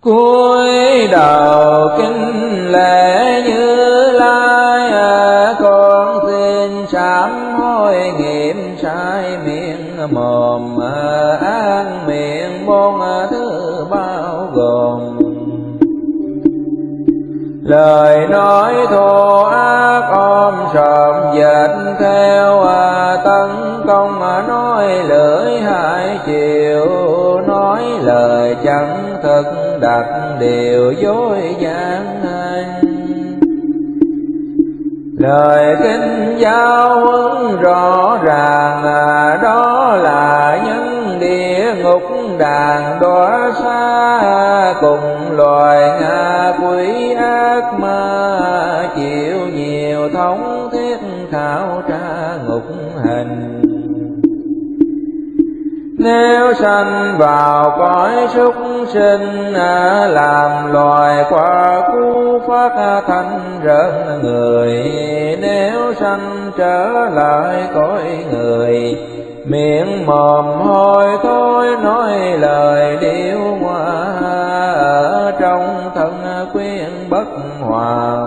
Cúi đầu kính lễ Như Lai, con xin sám hối nghiệm sai miệng mồm, ác miệng bốn thứ bao gồm. Lời nói thô ác ôm sòm dệt theo, tấn công nói lưỡi hai chiều, nói lời chẳng thực đặt điều dối gian anh. Lời kinh giáo huấn rõ ràng, đó là nhân địa ngục đàn đọa xa, cùng loài ngạ quỷ ác ma, chịu nhiều thống thiết khảo tra ngục hình. Nếu sanh vào cõi súc sinh, làm loài qua cú phát thanh rợn người. Nếu sanh trở lại cõi người, miệng mồm hôi thối nói lời điêu ngoa, ở trong thân quyến bất hòa.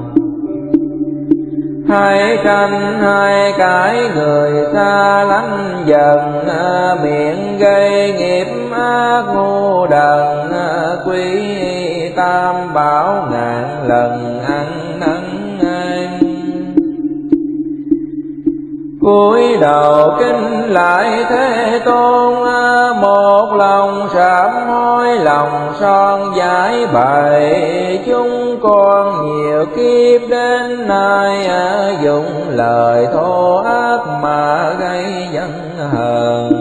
Hai tranh hai cái người xa lánh dần, miệng gây nghiệp ác ngu đần, quý tam bảo ngàn lần ăn năn anh. Cúi đầu kính lại Thế Tôn, một lòng sám hối lòng son giải bày. Chúng con nhiều kiếp đến nay, dùng lời thô ác mà gây dân hờn.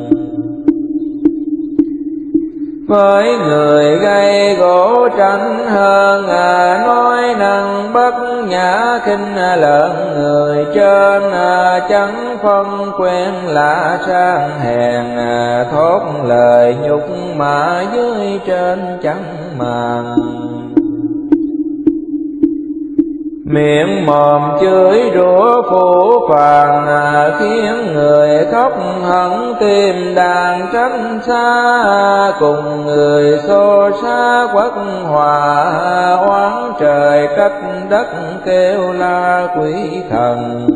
Với người gây gỗ tranh hơn, nói năng bất nhã khinh lợn người trên. Chẳng phân quen lạ sang hèn, thốt lời nhục mà dưới trên chẳng màng. Miệng mồm chửi rủa phủ phàng, khiến người khóc hận tim đàn tránh xa. Cùng người xô xa quất hòa, oán trời trách đất kêu la quỷ thần.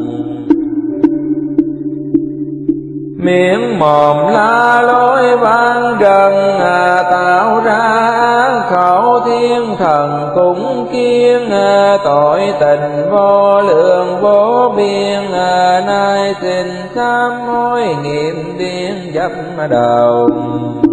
Miệng mồm la lối vang rần, tạo ra khẩu thiên thần cũng kiêng. Tội tình vô lượng vô biên, nay xin sám hối nghiệm điên dấp đầu.